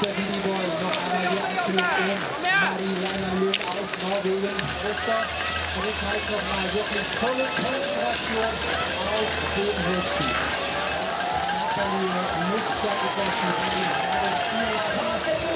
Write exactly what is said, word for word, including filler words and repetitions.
der Miniboy. Noch einmal hier abgelegt. Leinan Lund aus Norwegen. Christoph. Und jetzt halt nochmal wirklich volle Konzentration auf den Höchsten. Nathalie Mutschak ist das mit